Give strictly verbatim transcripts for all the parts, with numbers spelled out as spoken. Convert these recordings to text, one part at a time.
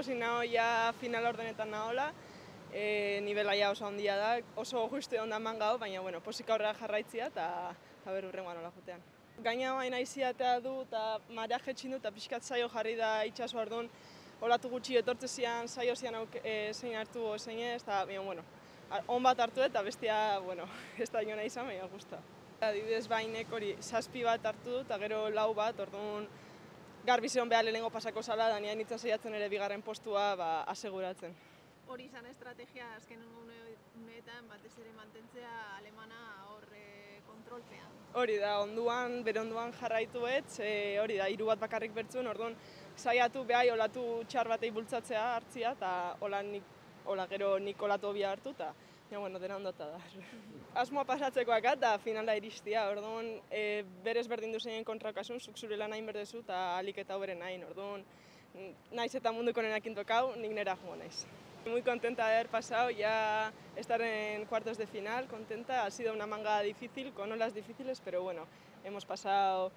pozik nago ja final ordenetan nagola, e, nivela ja oso handia da, oso justu egon da manga hau, baina bueno, pozik aurrera jarraitzia eta ber urrengoan nola jotean. Gaina baina iziatea du eta marea jetxin du eta pixkat zaio jarri da itxaso orduan, olatu gutxi etortze zian, zaio zian e, zein hartu o zein ez, eta bueno, on bat hartu eta bestia, bueno, ez da jona izan, baina guztua. Adibidez bainek hori zazpi bat hartu du eta gero lau bat, orduan garbi zeon behar lehenengo pasako zala, da nire nintzen saiatzen ere bigarren postua ba, aseguratzen. Hori izan estrategia azken uneetan batez ere mantentzea alemana hor e, kontrolpean. Hori da, onduan, bere onduan jarraitu etz, e, hori da, hiru bat bakarrik bertzuen, orduan saiatu behai olatu txar batei bultzatzea hartzia, eta hola, nik, hola gero nik olatu hobia hartu, eta ja, bueno, dena ondota da. Asmoa pasatzekoak eta finala iristia, orduan e, berez berdin duzeinen kontrakasun, zuk zure lan hain berdezu eta alik eta hoberen hain, orduan naiz eta munduko nenakin tokau, nik nera joan naiz. Muy contenta de haber pasado, ya estar en cuartos de final, contenta. Ha sido una manga difícil, con olas difíciles, pero bueno, hemos pasado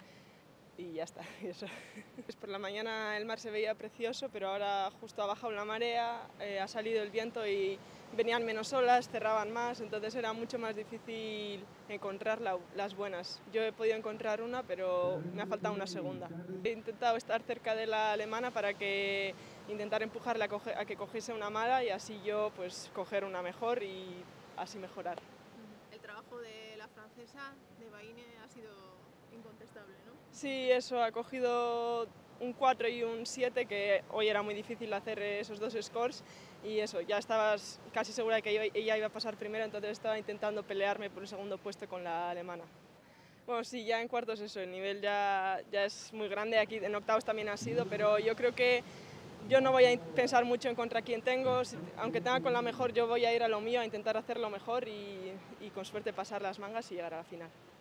y ya está. Y eso. Pues por la mañana el mar se veía precioso, pero ahora justo ha bajado la marea, eh, ha salido el viento y venían menos olas, cerraban más, entonces era mucho más difícil encontrar la, las buenas. Yo he podido encontrar una, pero me ha faltado una segunda. He intentado estar cerca de la alemana para que intentar empujarle a, coger, a que cogiese una mala y así yo pues coger una mejor y así mejorar. El trabajo de la francesa, de Baine, ha sido incontestable, ¿no? Sí, eso, ha cogido un cuatro y un siete, que hoy era muy difícil hacer esos dos scores, y eso, ya estabas casi segura de que ella iba a pasar primero, entonces estaba intentando pelearme por el segundo puesto con la alemana. Bueno, sí, ya en cuartos eso, el nivel ya, ya es muy grande, aquí en octavos también ha sido, pero yo creo que yo no voy a pensar mucho en contra quién tengo, aunque tenga con la mejor yo voy a ir a lo mío, a intentar hacerlo mejor y, y con suerte pasar las mangas y llegar a la final.